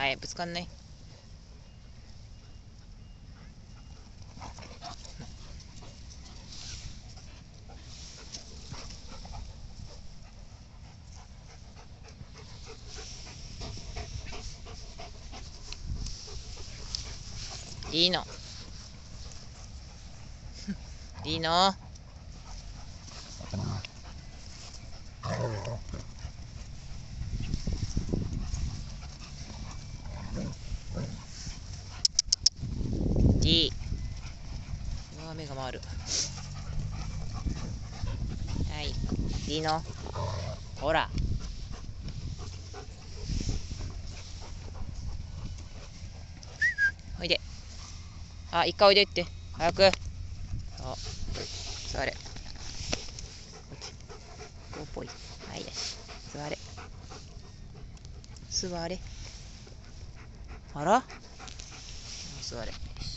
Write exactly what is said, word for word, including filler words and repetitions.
はい、ぶつかんない。いいの。いいの。いい。うわ、目が回る。はい。いいの。ほら。おいで。あ、一回おいでって。早く。そう。座れ。こうぽい。はいよし。座れ。座れ。あら、座れ。